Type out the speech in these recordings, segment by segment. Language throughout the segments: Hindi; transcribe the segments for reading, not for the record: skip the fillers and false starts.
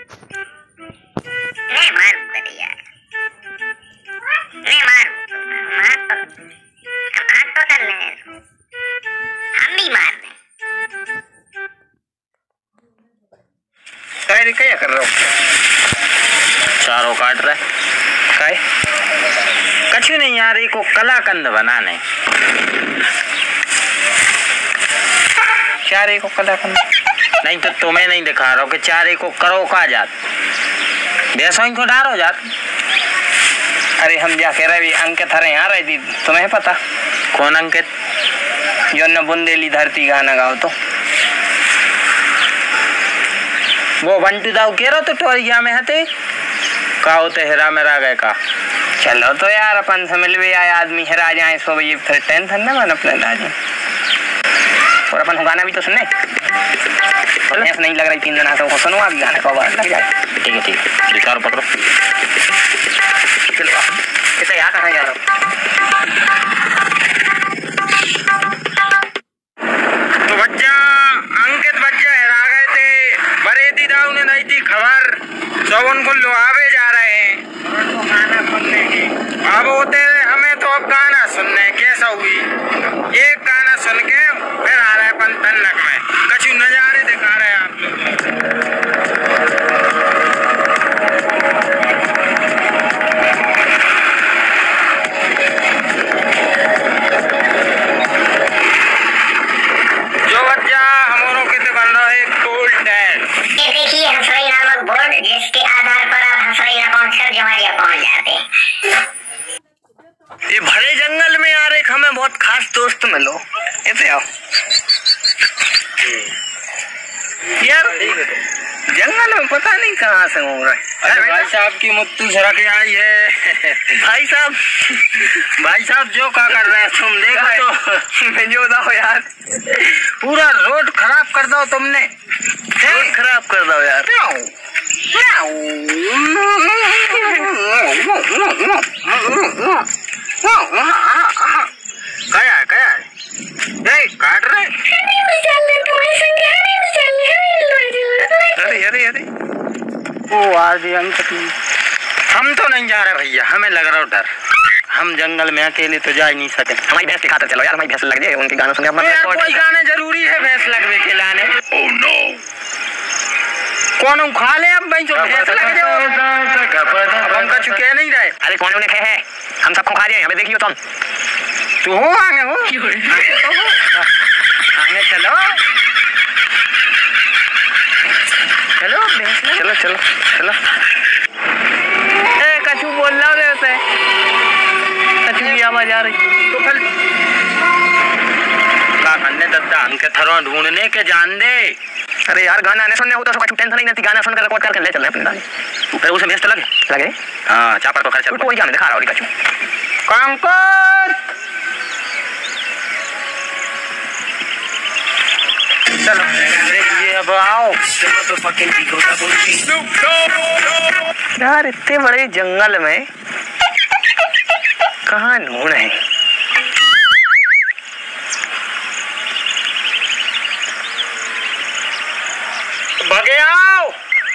नहीं मारू बढ़िया, नहीं मारू हम तो कर ले, हम भी मार दें। क्या कर रहे हो? चारों काट रहे काय? कछु नहीं यार, को कलाकंद बनाने। चारे को कलाकंद नहीं तो तुम्हें नहीं दिखा रहा हूँ कि चारे को करो का जात, भैंसों को डारो जात। अरे हम क्या कह रहे, अंकित हरे यहाँ रही थी, तुम्हें पता? कौन अंकित? जो न बुंदेली धरती गाना गाओ तो वो बंटू दाऊ कह रहा तो टोरिया में हते का होते हेरा मेरा गए का। चलो तो यार अपन से मिलवे आए आदमी हेरा जाए सो ये फिर टेंशन न मन अपने राजी। और अपन गाना भी तो सुनने ऐसा नहीं लग रही 3 दिन तो सुनो अभी गाना का बार लग जाए। ठीक है विचार पकड़ो। चलो इसे यहाँ कहाँ जा रहा हूँ? तो बच्चा अंकित बच्चा हेरा गए थे, बरेदी दाऊ ने दी थी खबर, तो उनको लुहावे जा रहे हैं तो गाना सुनने की। अब होते हमें तो अब गाना सुनने कैसा हुई, एक गाना सुन के फिर आ रहे अपन तन्नक में कछु नजारे दिखा रहे हैं आप लोग। जो बच्चा हमारों के तो बन रहा है एक टोल टैक्स। ये देखिए हंसराई नामक बोर्ड, जिसके आधार पर आप हंसराई पहुँच कर जमारिया पहुँच जाते हैं। ये भरे जंगल में यार एक हमें बहुत खास दोस्त मिलो, ऐसे आओ यार। जंगल में पता नहीं कहाँ से घूम रहे। अरे भाई साहब की मुत्तू सड़क आई है। भाई साहब जो क्या कर रहे हैं तुम देखो तो मैं जो दो यार, पूरा रोड खराब कर दो तुमने, रोड खराब कर दो यार। क्या काट रहे? अरे वो आज अंकित हम तो नहीं जा रहे भैया, हमें लग रहा डर। हम जंगल में अकेले तो जा ही नहीं सके। हमारी भैंस दिखाते चलो यार, हमारी भैंस लग जाए उनके गानों सुन के। कोई गाने जरूरी है भैंस लगवे के लाने। ओह नो, कौन खा ले अब भैंस लग जाओ। हम कछु कह नहीं रहे। अरे कौन उन्हें कहे है, हम सबको खा जाए, हमें देखियो तुम। तू हो आगे हो आगे चलो चलो चलो चलो चलो। ए कछु बोल रहा है उसे, कछु की आवाज आ रही तो फिर का करने दद्दा हमके थरों ढूंढने के जान दे। अरे यार गाना आने सुनने होता तो कछु टेंशन नहीं, गाना सुनकर रिकॉर्ड करके ले चल रहे अपने। तू फिर उसे भेज तो लगे हाँ चापर तो खर्चा कोई गाने दिखा रहा है कछु। कंकर चलो ये अब आओ। यार इतने बड़े जंगल में कहाँ ढूंढ है? बगे आओ।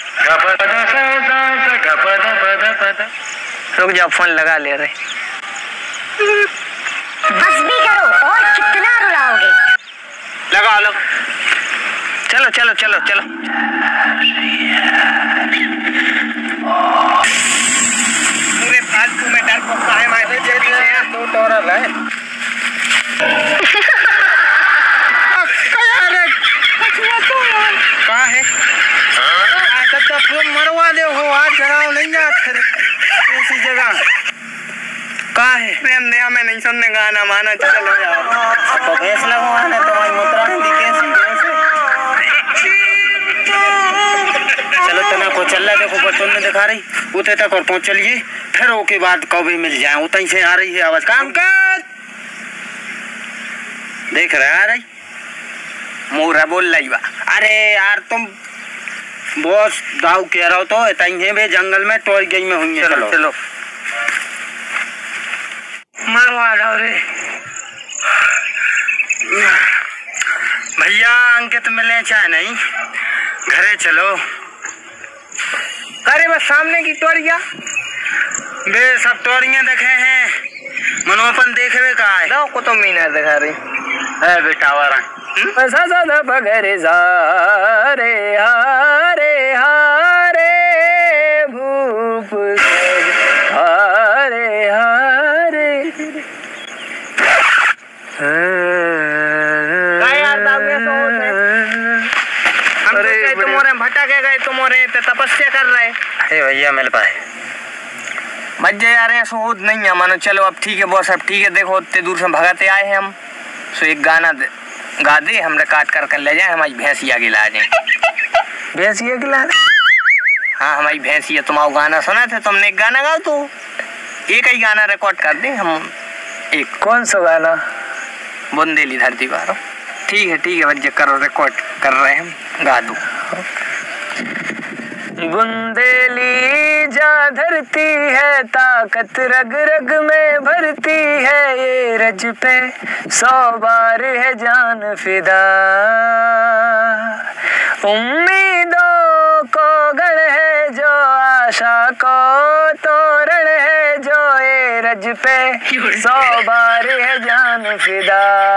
रुक जाओ, फोन लगा ले रहे। बस भी करो, और कितना रुलाओगे? लगा लो। चलो चलो चलो चलो। पूरे फालतू में डर को काहे मारे दो टोरल है। कहाँ है? मरवा दे हो, आज जगाओ नहीं जाते ऐसी जगह। कहाँ है? हमें नहीं सुनने गाना माना, चलो यार। तो भैंस लगवाना तुम्हारी मुद्रा हिंदी कैसी चलो तना को चल रहा देखो बटन में दिखा रही उते तक और पहुंच चलिए, फिर ओके बाद कभी मिल जाए। उतई से आ रही है आवाज। काम कर देख रहा आ रही मोरा बोल रही बा। अरे यार तुम बॉस दाऊ कह रहा हो तो इतई है जंगल में टोल गई में हुई है। चलो चलो मरवा दो रे भैया। अंकित मिले चाहे नहीं, घरे चलो। सामने की टोरिया बे सब टोरियां देखे हैं, मनोपन देखे हुए कहा है दो को तो मीना दिखा रही है बेटा वारा सा पगरे जा रे हारे हारे भूप हारे हारे तुम्हारे भटके गए, तुम्हारे तपस्या कर रहे। अरे भैया मिल पाए मजे आ रहे हैं, सोच नहीं है मानो। चलो अब ठीक है बॉस, अब ठीक है। देखो इतने दूर से भगाते आए हैं हम, सो एक गाना गा दे, हम रिकॉर्ड कर ले जाए, हमारी भैंसिया गिला जाए। भैंसिया गिला? हाँ हमारी भैंसिया। तुम्हारा गाना सुना था, तुमने एक गाना गाओ तो एक ही गाना रिकॉर्ड कर दे हम। एक कौन सा गाना? बुंदेली धरती वालों। ठीक है बच्चे करो, रिकॉर्ड कर रहे हैं हम, गा दो। बुंदेली जा धरती है, ताकत रग रग में भरती है, ये रज पे 100 बार है जान फिदा। उम्मीदों को गढ़ है जो, आशा को तोरण है जो, ये रज पे 100 बार है जान फिदा।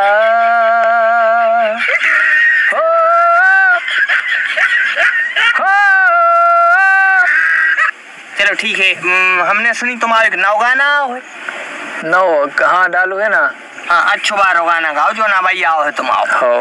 चलो ठीक है, हमने सुनी तुम्हारे नौ गाना नौ कहाँ डालो है ना। हाँ अच्छो बार गाना गाओ जो ना भाई आओ है तुम आओ हो।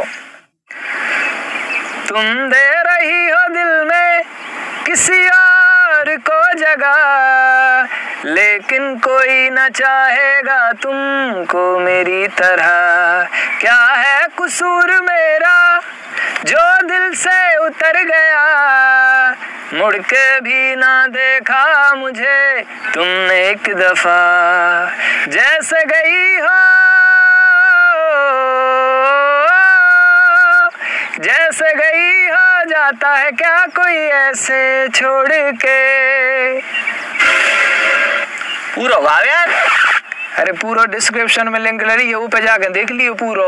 तुम दे रही हो दिल में किसी और को जगह, लेकिन कोई न चाहेगा तुमको मेरी तरह। क्या है कसूर मेरा जो दिल से उतर गया, मुड़ के भी ना देखा मुझे तुमने एक दफा। जैसे गई हो जैसे गई हो, जाता है क्या कोई ऐसे छोड़ के। पूरा गाओ यार। अरे पूरा डिस्क्रिप्शन में लिंक लगी है, ऊपर जाके देख लियो पूरा।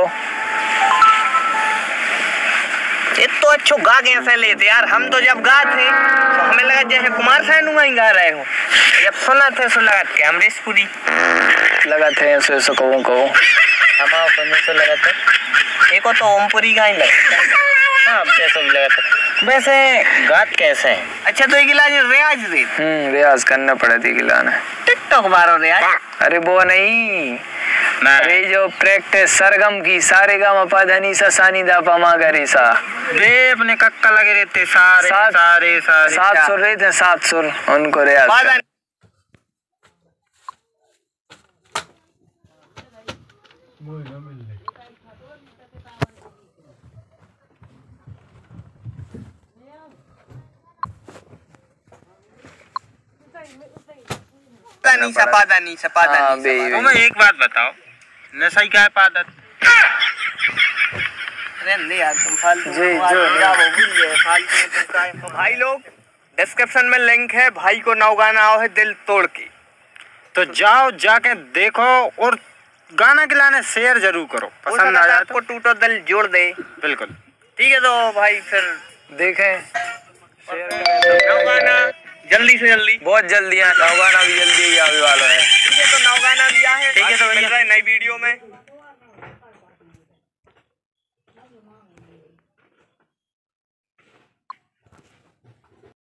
ये तो अच्छो गा कैसे लेते यार, हम तो जब गा थे तो हमें लगा जैसे कुमार सानू ही गा रहे हो, जब सुना थे सो लगा के अमरीश पुरी लगा थे ऐसे कहूँ हमारा पन्ने से लगा था। एक तो ओमपुरी का ही लगा। हाँ जैसे भी लगा था। वैसे गात कैसे है? अच्छा तो एक गिला रियाज दे। रियाज करना पड़ा थी गिलाना। टिकटॉक मारो रियाज। अरे वो नहीं, अरे जो प्रैक्टिस सरगम की, सारे गा मा धा नी सा सा नी धा पा मा गा रे सा। बे अपने कक्का लगे रहते सारे सारे सारे 7 सुर रहे थे, 7 सुर उनको रियाज। तुम्हें एक बात बताओ, नशा क्या है पादत? तो भाई लोग डिस्क्रिप्शन में लिंक है, भाई को नौ गाना आओ है दिल तोड़ के, तो जाओ जाके देखो और गाना गिलाने शेयर जरूर करो, पसंद आ जाए तो टूटो दिल जोड़ दे। बिल्कुल ठीक है, तो भाई फिर देखें नौ गाना जल्दी से जल्दी, बहुत जल्दी है नौ गाना भी जल्दी ही आने वाला है। ठीक है तो नौ गाना भी आए। ठीक है तो नई वीडियो में।